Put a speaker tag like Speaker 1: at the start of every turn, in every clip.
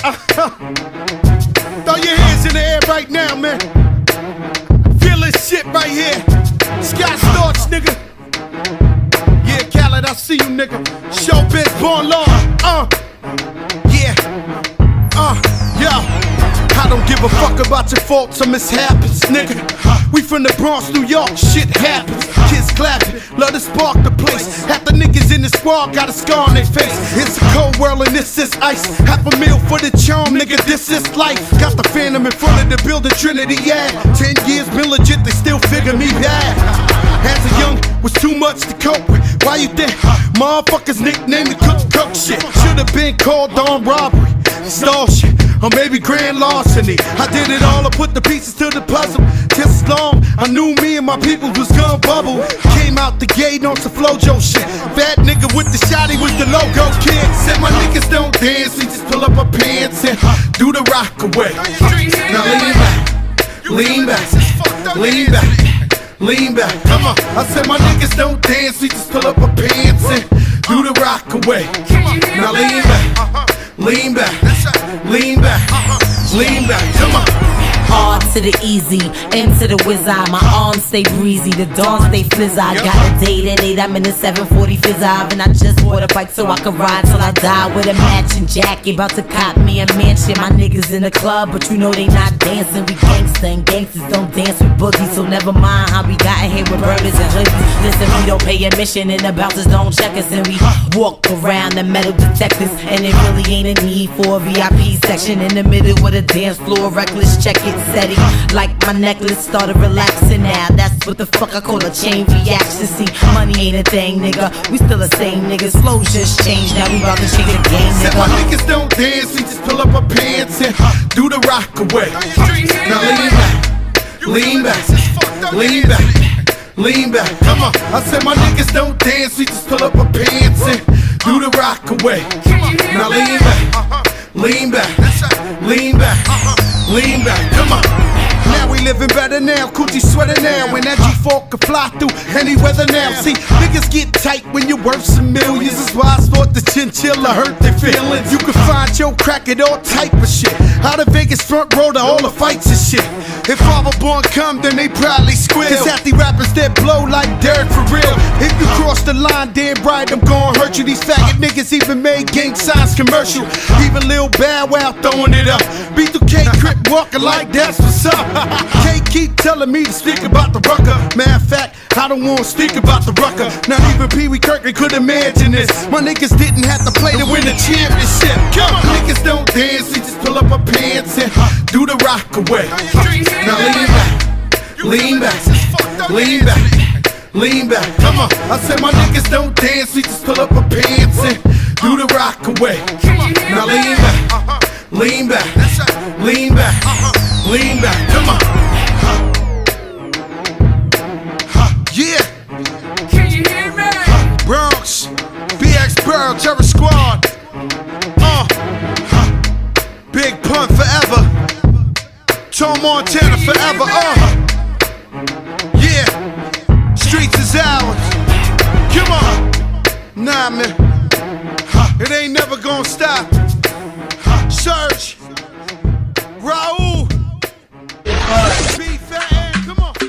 Speaker 1: Throw your hands in the air right now, man. Feel this shit right here. Scott Storch, nigga. Yeah, Khaled, I see you, nigga. Showbiz, born law. Yeah. Yo. I don't give a fuck about your faults or mishaps, nigga. We from the Bronx, New York, shit happens. Kids clapping, love to spark the place. Half the niggas in the squad got a scar on their face. It's a cold world and this is ice. $500,000 for the charm, nigga, this is life. Got the Phantom in front of the building, Trinity, yeah. 10 years been legit, they still figure me bad. As a young, was too much to cope with. Why you think motherfuckers nicknamed the cook shit? Should've been called on robbery, stall shit, or maybe grand larceny. I did it all, I put the pieces to the puzzle. Just as long, I knew me and my people was gonna bubble. Came out the gate on some Flojo shit. Fat nigga with the shotty was the logo kid. Said my niggas don't dance, we just pull up our pants and do the rock away. Now lean back, lean back, lean back, lean back. Come on, I said my niggas don't dance, we just pull up our pants and do the rock away. Now lean back, lean back, lean back, lean back. Come on.
Speaker 2: Hard to the easy, into the wizard. My arms stay breezy, the dawn stay flizz. I got a date at 8, I'm in the 740 fizz. And I just bought a bike so I can ride till I die with a matching jacket. About to cop me a mansion. My niggas in the club, but you know they not dancing. We gangsta and gangsters don't dance with boogies. So never mind how we got here with burners and hoodies. Listen, we don't pay admission and the bouncers don't check us. And we walk around the metal detectors. And it really ain't a need for a VIP section. In the middle with a dance floor, reckless, check it. Steady, like my necklace started relaxing now. That's what the fuck I call a chain reaction. See, money ain't a thing, nigga. We still the same niggas. Flow just changed, now we about to change the game, nigga.
Speaker 1: Said my niggas don't dance, we just pull up our pants and do the rock away. Now lean back, lean back, lean back, lean back. Come on, I said my niggas don't dance, we just pull up our pants and do the rock away. Now lean back, lean back, lean back. Lean back, come on. Now we living better now, coochie sweater now. When that G4 can fly through any weather now. See, niggas get tight when you're worth some millions. That's why I thought the chinchilla hurt their feelings. You can find your crack at all type of shit. Out of Vegas front row to all the fights and shit. If Father Born come, then they probably squeal. Cause half the rappers that blow like dirt for real. If you cross the line, damn right, I'm gon' hurt you. These faggot niggas even made gang signs commercial. Even Lil Bow Wow throwing it up. B2K Crip walking like that's what's up. Can't keep telling me to speak about the rucker. Matter of fact, I don't wanna speak about the rucker. Not even Pee Wee Kirkland could imagine this. My niggas didn't have to play to win the championship. Come on, niggas don't dance, we just pull up our pants and do the rock away. Now lean back, lean back, lean back, lean back. Come on, I said my niggas don't dance, we just pull up our pants and do the rock away. Now lean back, lean back, lean back, lean back. Come on. Yeah.
Speaker 3: Can you hear me?
Speaker 1: Bronx, BX Pearl, Terror Squad. Big Pun forever. Tom Montana forever. Yeah. Streets is ours. Come on. Nah, man. It ain't never gonna stop. Surge. Raul. B Fat, come on.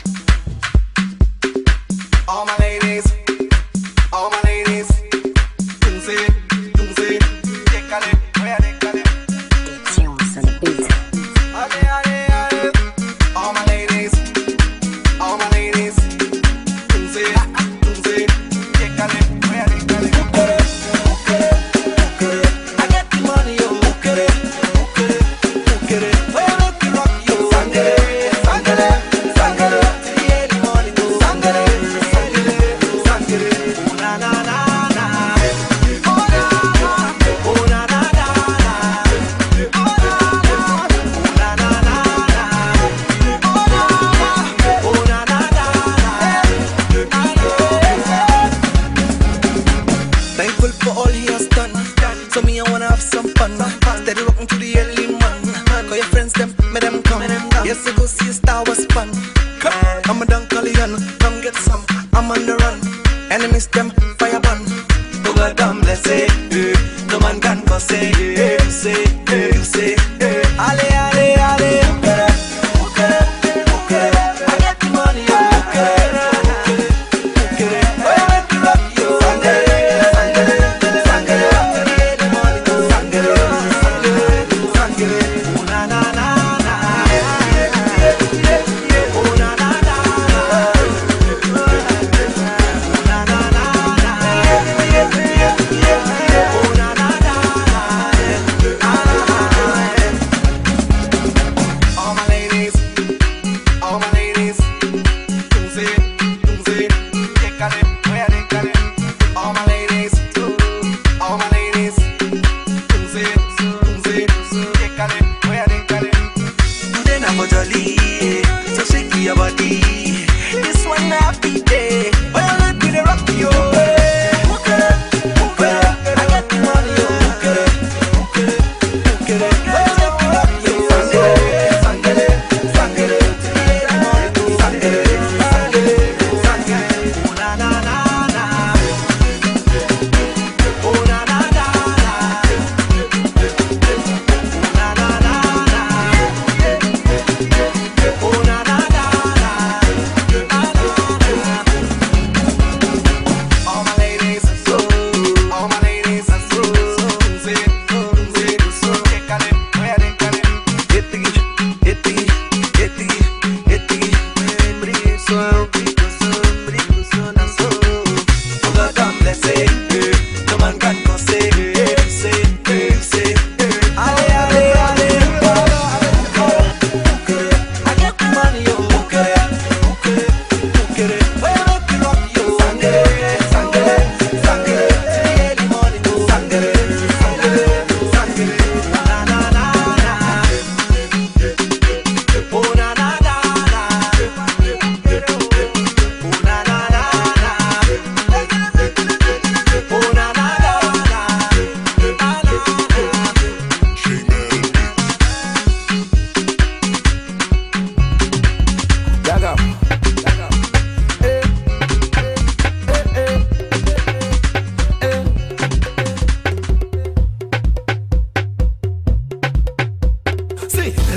Speaker 4: All my ladies, all my ladies. Tunze, tunze, décalé, voy a décalé. Ale, ale, ale. All my ladies, all my ladies. Tunze, tunze, décalé, voy a décalé. I get the money, yo. Voy a make you rock, yo. Sangre, sangre, sangre. Till the early morning, yo. Sangre, sangre, sangre. Oh na na na na. Oh na na. Oh na na na na. Oh na na. Oh na na na na. Oh na na. Oh na na na na. Thankful for all he has done. So me, I wanna have some fun. Steady rocking to the early man. Call your friends, them, make them come. Yes, I go see a star was fun. I'm a Dunkalian, come get some. I'm on the run. Enemies, them, fire burn. Oh God, damn, let's say, no man can go say, say,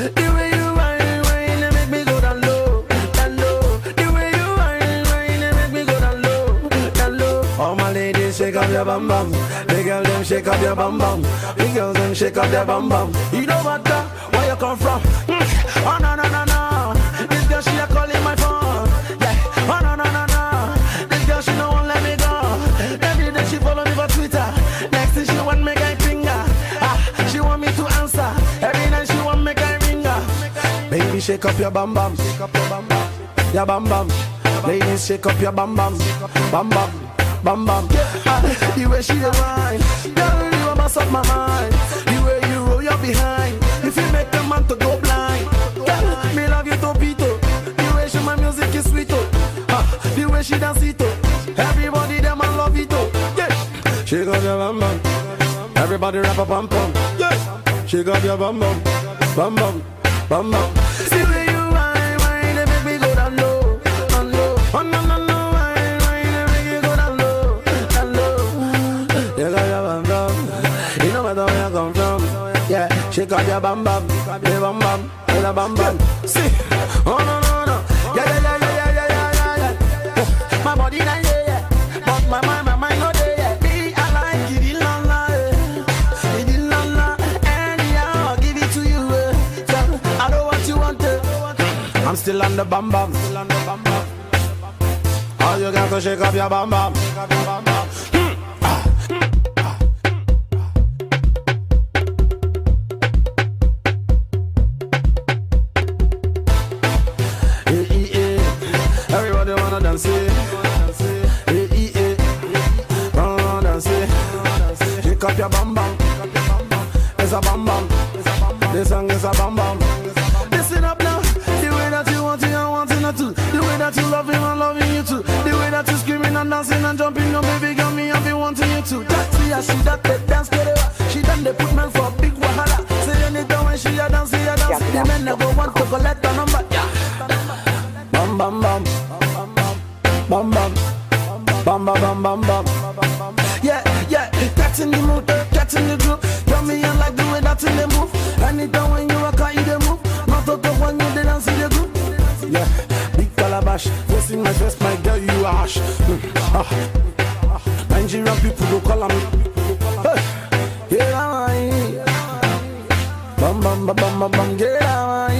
Speaker 5: The way you whine, whine, they make me go down low, down low. The way you whine, whine, they make me go down low, down low. All my ladies, shake up your bum bum. The girl them shake up your bum bum. The girls them shake up their bum bum. You know what? Where you come from? Oh no no no no. This girl she a calling my phone. Yeah. Oh no no no no. This girl she no won't let me go. Every day she follow me for Twitter. Next thing she want me guy finger. She want me to answer. Every night she want me guy ringer. Baby shake up your bum bum. Shake up your bum bum. Your bum bum. Ladies shake up your bum bum. Bum bum. Bum bum. The way she a whine, girl you a mess up my mind. The way you roll your behind, if you make a man to go blind. Girl, me love you topito. The way she my music is sweet oh. The way she dance it oh. Everybody them I love it oh. Yeah. She got your bum bum. Everybody rap a bum bum. Yeah. She got your bum bum. Bum bum. Bum bum. See the way you whine, whine, they make me go down low, down low. Oh no no no. Where you come from? Yeah, shake up your bam bam, the bam bam, the bam bam. See, oh no no no, yeah. My body not yeah, but my mind not there. Me I like it, la la, anyhow I give it to you. I know what you want to. I'm still on the bam bam, All you got to shake up your bam bam, Everybody wanna dance it. Wanna dance it. Shake up your bam bam. It's a bam bam. This song is a bam bam. Listen up now. The way that you want it, I want it not to. The way that you love him, I'm loving you too. The way that you screaming and dancing and jumping, no baby girl, me I've been wanting you too. That's how she that dance together. She done the put man for a big wahala. Say anything when she a dance, the men never want to collect a number. Bam bam bam, bam bam, bam bam bam bam. Yeah, that's in the mood, that's in the group. Tell me you like the way that's in the move. Anytime when you rock out, you the move. Not to talk when you dance in the group. Yeah, big calabash, facing my dress, my girl, you are harsh. Nigerian people don't call me. Get out, bam bam bam bam bam, get out.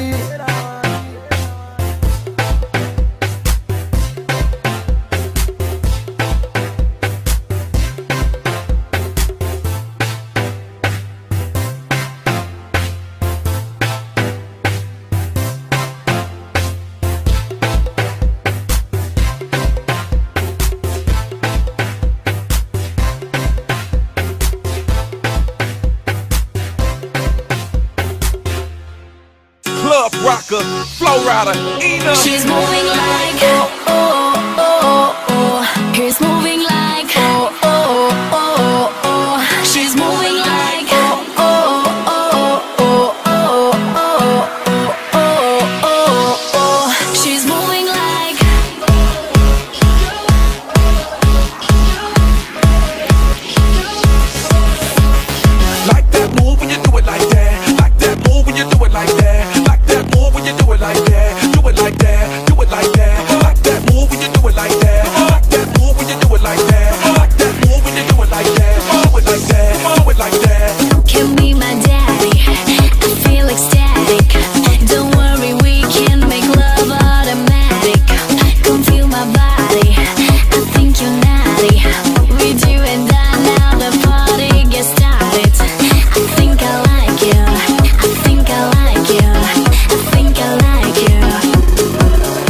Speaker 6: Rocker, flow rider, Ina.
Speaker 7: She's moving like He's moving like She's moving like She's moving like
Speaker 6: that move when you do it like that. Like that move when you do it like that. When you do it like that, do it like that, do it like that. Like that move when you do it like that. Like that move when you do it like that. Like that move when you do it like that. Do it like that, do it like that.
Speaker 7: You can be my daddy, I feel ecstatic. Don't worry, we can make love automatic. Come feel my body, I think you're naughty. With you and I now the party gets started. I think I like you, I think I like you. I think I like you.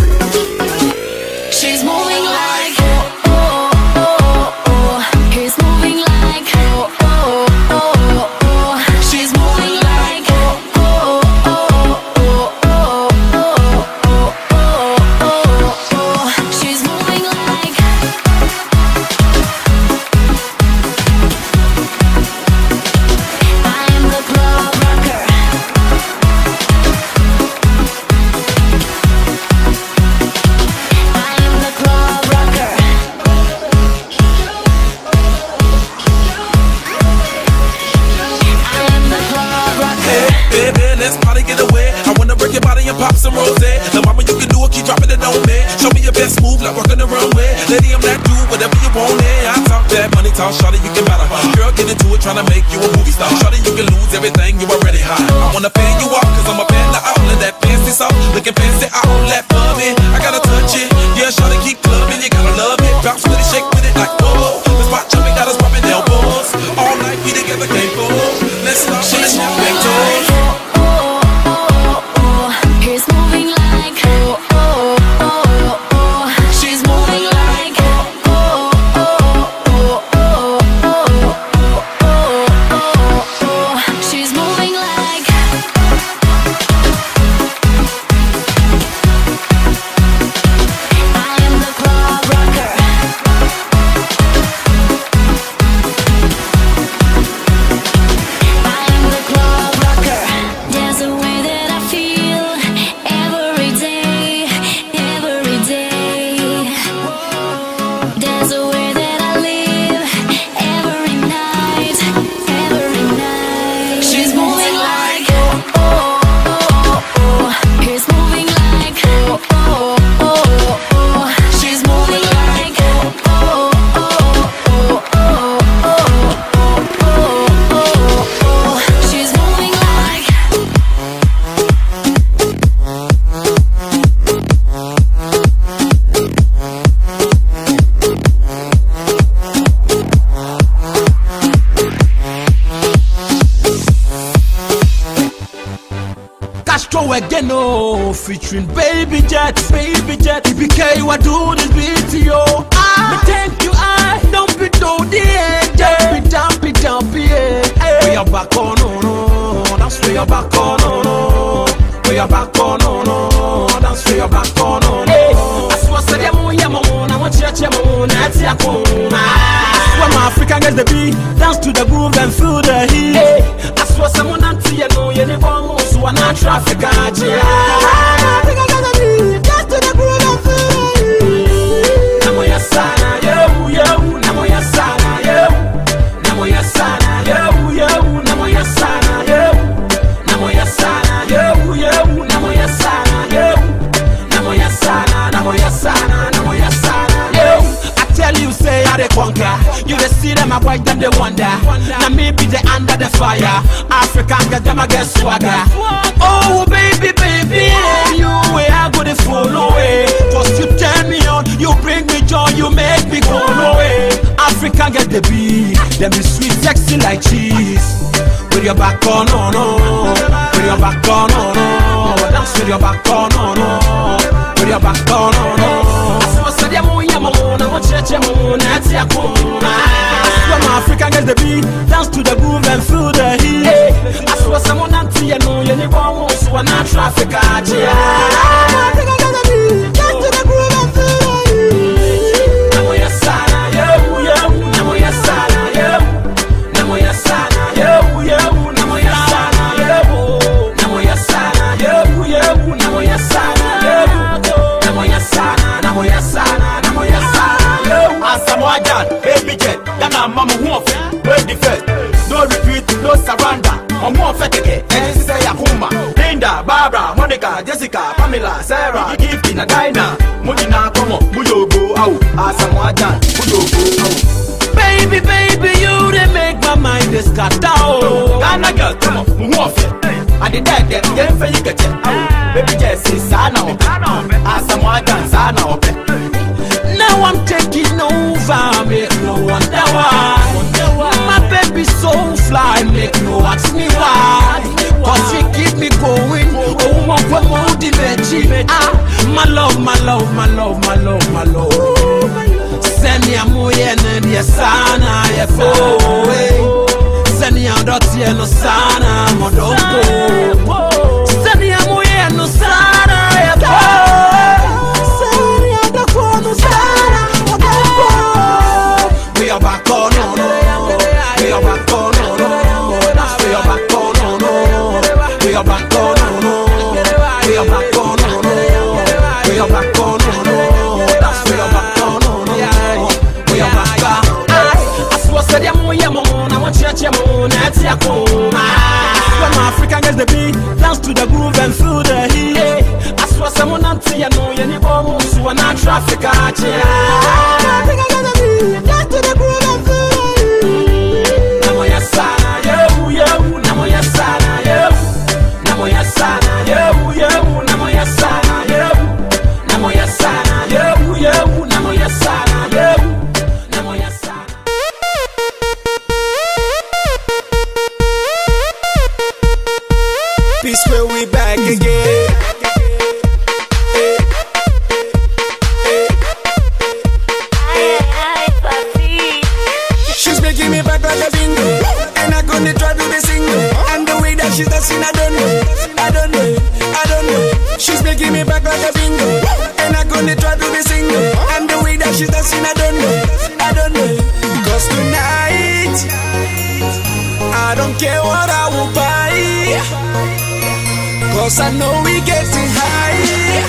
Speaker 6: pop some rose. The mama, you can do it, keep dropping it on me. Show me your best move, like walking the runway. Lady, I'm that dude, whatever you want, I talk that money talk, shawty, you can matter. Girl, get into it, tryna make you a movie star. Shawty, you can lose everything, you already high. I wanna fan you off, cause I'm a fan of all of that fancy stuff. Looking fancy, all that for me. I gotta touch it, yeah, shawty, keep clubbing, you gotta love it. Bounce with it, shake with it like whoa. The spot jumping, got us popping elbows. All night, we together, can't go. Let's stop, let's snap back toes.
Speaker 7: He's moving like she's moving like she's moving like I am the club rocker. I am the club rocker. There's a way that I feel every day, every day. There's a way that I live every night, every night. She's moving like he's moving like she's moving like she's moving like
Speaker 5: Castro again, oh, featuring Baby Jet, BK, what do this beat to you? Me thank you, I don't be down the edge, dumpy, yeah. We are back on, no, that's where you're back on, no. We are back on, no, that's where you're back on, no. I swear, say, I want you, that's your phone. When my African gets the beat, dance to the groove and feel the heat. I swear, someone until you know you never move, so I'm not traffic. I think I got the beat, dance to the groove and feel the heat. Namo ya sana, yo, namo ya sana, yo. Namo ya sana, yo, namo ya sana, yo. Namo ya sana, yo, namo ya sana, yo. Namo ya sana, namo ya sana, namo ya sana, yo. I tell you, say I dey conquer. You dey see them, I white them, they wonder. Now me be the under the fire. African get them, I get swagger. Oh baby, you way I go to follow it. Cause you turn me on, you bring me joy, you make me go away. African get the beat, them be sweet, sexy like cheese. With your back on, no. With your back on, no. Dance with your back on, no. With your back on, no. When my African gets the beat, dance to the groove and feel the heat. I swear someone until you know you never want, so I'm not traffic. I think I got the beat, dance to the groove and feel the heat. Namo ya sana, yo, namo ya sana, yo. Namo ya sana, yo, namo ya sana, yo. Namo ya sana, yo, namo ya sana, yo. Namo ya sana, namo ya sana, namo ya sana, yo. Asamoah, Baby Jet, Dana Mama Wonfe, Baby Fed, no retreat, no surrender. I'm more feteke, and this is a Yakuma. Linda, Barbara, Monica, Jessica, Pamela, Sarah, Gift in a diner. Mujina, Como, Muyogo, out. Asamoah, Muyogo, out. Baby, you they make my mind is cut down. Ghana girl, come on, Wonfe. I did that, then for you get it. Baby Jet, Sana, Asamoah, Sana, now I'm taking over, make no wonder why. My baby so fly, make no ask me why. Cause she keep me going, oh my God, my love, my love, my love, my love, my love. Send me a moye and sana, send me a dotty and no sana, modoko. Send me a moye and no sana, we are back on, no. We are back on, no. We are back on, no. We are back on, no. We are back on, no. We are back on, no. We are back on, no. We are back on. I swear, said I'm I want you, that's your when my African gets the beat.
Speaker 8: See you know you need more, so I'm not traffic. I think I gotta be just to the groove and feel. Namo ya sana, yo, namo ya sana, yo, namo ya sana, yo, namo ya sana, yo, namo ya sana, yo, namo ya sana, yo, namo ya sana.
Speaker 5: Peace Square, we back again. She's making me back like a bingo, and I'm gonna try to be single. And the way that she's dancing, I don't know, I don't know, I don't know. She's making me back like a bingo, and I'm gonna try to be single. And the way that she's dancing, I don't know, I don't know. Cause tonight, I don't care what I will buy, cause I know we getting high.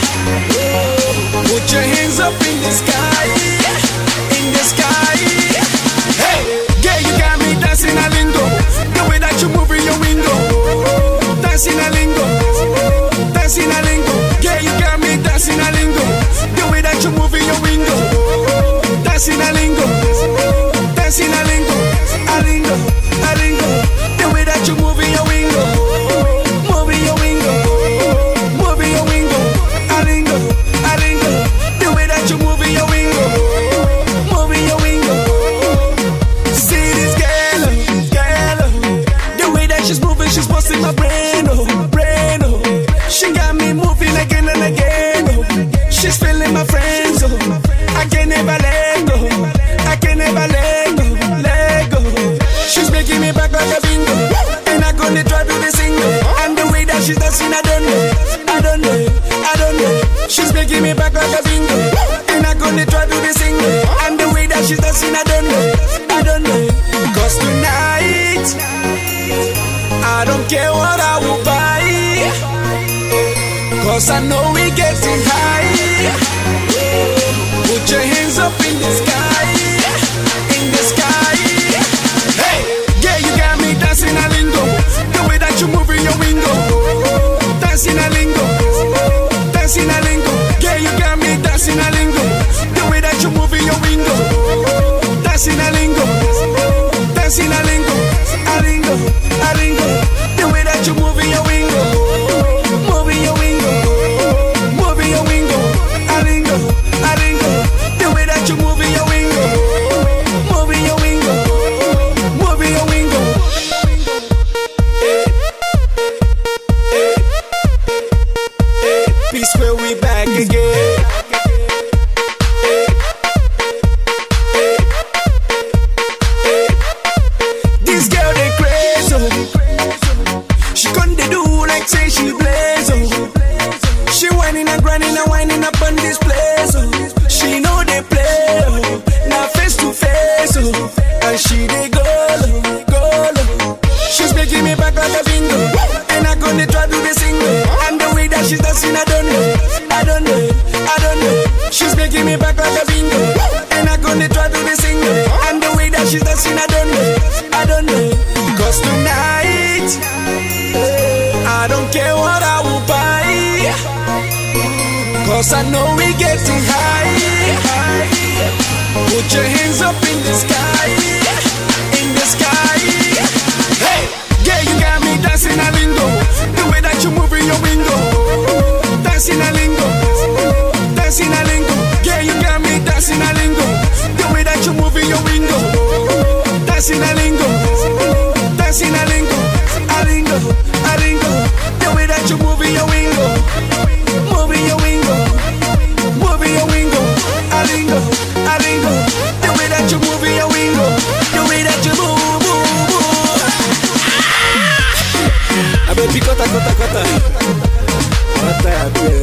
Speaker 5: Put your hands up in the sky, in the sky. Hey, yeah, you got me dancing a lingo. The way that you move in your window, dancing a lingo, dancing a lingo. Yeah, you got me dancing a lingo. The way that you move in your window, dancing a lingo, dancing a lingo, a lingo, a lingo. The way that you move in your window, move in your window, move in your window, a lingo, a lingo. The way that you move in your window, move in your window. See this girl, girl. The way that she's moving, she's busting my brain, oh, brain, oh. She got me moving again and again, oh. She's feeling my friends, oh. I can never let go, I can never let go, let go. She's making me back like a bingo, and I'm gonna try to be single. And the way that she's dancing, I don't know, I don't know, I don't know. She's making me back like a bingo, and I'm gonna try to be single. And the way that she's dancing, I don't know, I don't know. Cause tonight, I don't care what I will buy, cause I know we getting high. Put your hands up in the sky, in the sky. Hey, yeah, you got me dancing a lingo. The way that you move in your window, dancing a lingo, dancing a lingo. Yeah, you got me dancing a lingo. The way that you move in your window, dancing a lingo, dancing a lingo, a lingo, a lingo. The way that you move in your window, move in your window, move in your window, a lingo, a lingo. The way that you move in your window, move in your window, move in your window. Peace where we back again. This girl they crazy, oh. She couldn't do like say she blaze, oh. She whining and grinding and winding up on this place, oh. She know they play, oh. Now face to face, oh. And she they go low, go low. She's making me back like a bingo, and I'm gonna try to be single. And the way that she's dancing, I don't know, I don't know, I don't know. She's making me back like a bingo, and I'm gonna try to be single. And the way that she's dancing, I don't know, I don't know. Cause tonight, I don't care what I will buy, cause I know we getting high. Put your hands up in the sky, in the sky. Hey, yeah, you got me dancing a lingo. The way that you move in your window, dancing a lingo, dancing a lingo. Yeah, you got me dancing a lingo. The way that you move in your window, dancing a lingo, dancing a lingo, a lingo, a lingo. The way that you move in your window, move in your window, move in your window, a lingo, a lingo. The way that you move in your window, the way that you move, move, move. I bet you got a.